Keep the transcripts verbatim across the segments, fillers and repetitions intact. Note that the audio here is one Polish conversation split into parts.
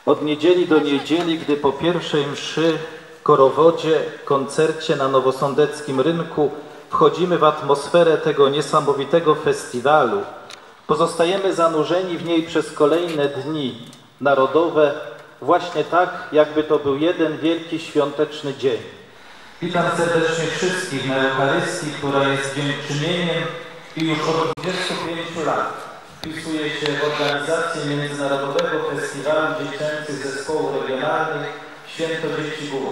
Od niedzieli do niedzieli, gdy po pierwszej mszy, korowodzie, koncercie na Nowosądeckim Rynku wchodzimy w atmosferę tego niesamowitego festiwalu, pozostajemy zanurzeni w niej przez kolejne dni narodowe, właśnie tak, jakby to był jeden wielki świąteczny dzień. Witam serdecznie wszystkich na Eucharystii, która jest dziękczynieniem i już od dwudziestu pięciu lat wpisuje się w organizację Międzynarodowego Festiwalu Dziecięcych Zespołów Regionalnych Święto Dzieci Gór.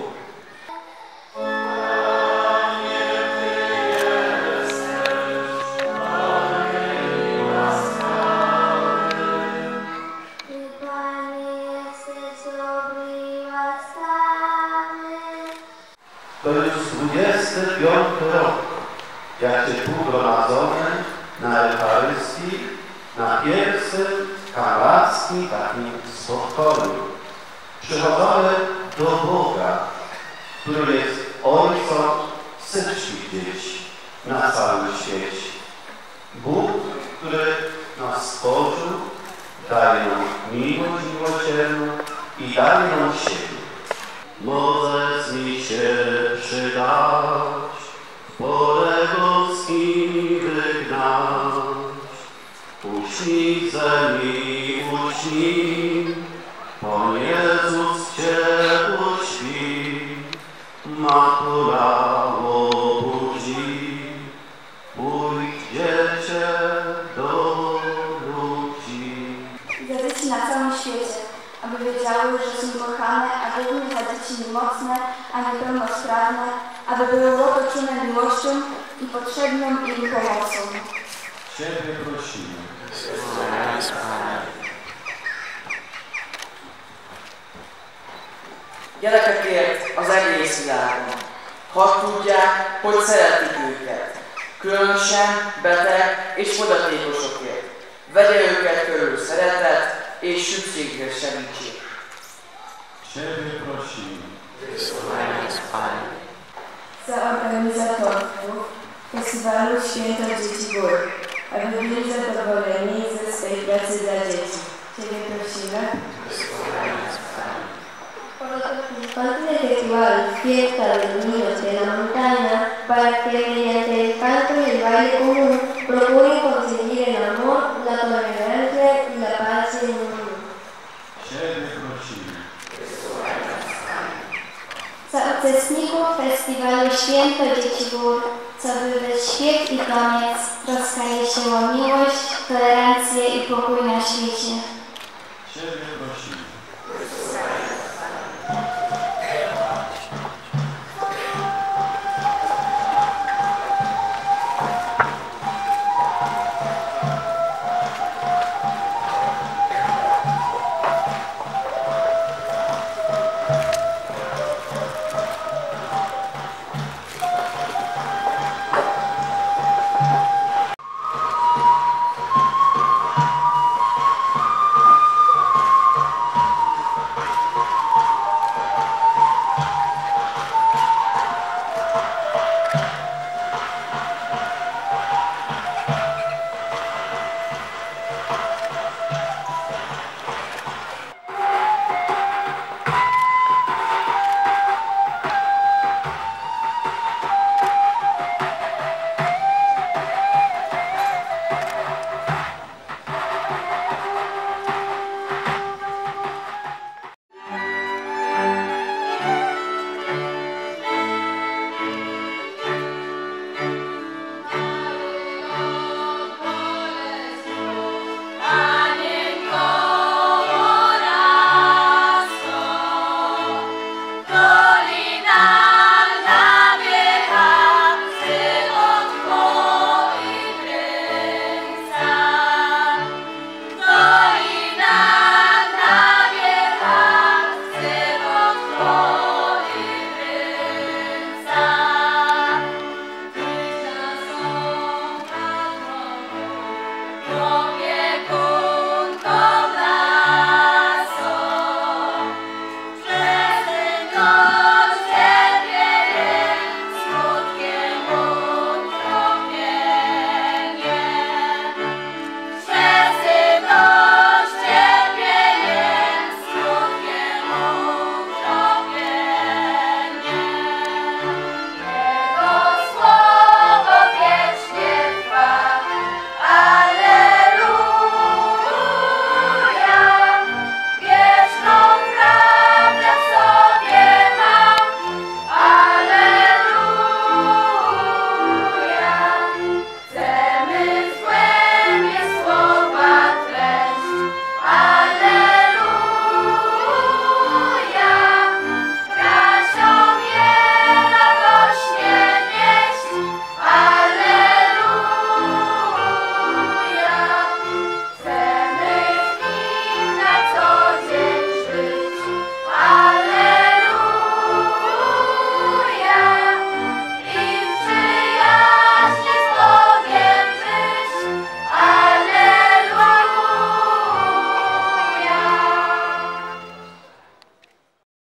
To już dwudziesty piąty rok, jak się tu gromadzony na Eucharystii, na pierwszym kamrackim takim spotkaniu. Przychodzony do Boga, który jest Ojcem wszystkich dzieci na całym świecie. Bóg, który nas stworzył, daje nam miłość miłosierną i daje nam siebie. Możesz mi się przydać, w pole boski wygnać. Uśnijże mi, uśnij, bo Jezus ciepło śpi, matulało budzi, mój dziecię do ludzi. Za dzieci na całym świecie, aby wiedziały, że są kochane, a głównie za dzieci niemocne, a niepełnosprawne, aby były otoczone miłością i potrzebną im pomocą. Ciebie prosimy. Gyerekekért az egész világon. Hadd tudják, hogy szeretik őket. Különösen beteg és fogyatékosokért. Vegye őket körül szeretet és szükségre segítség. Ciebie prosimy. Za organizatorów Festiwalu Święto Dzieci Gór, aby byli zadowoleni ze swej pracy dla dzieci. Ciebie prosimy. Participantes del festival Fiesta de los Niños de la Montaña para que mediante el canto y el baile común procuren conseguir el amor, la tolerancia y la paz en el mundo. Ciebie prosimy. Za uczestników festiwalu Święto Dzieci Gór, co by bez śpiew i koniec troskaje się o miłość, tolerancję i pokój na świecie.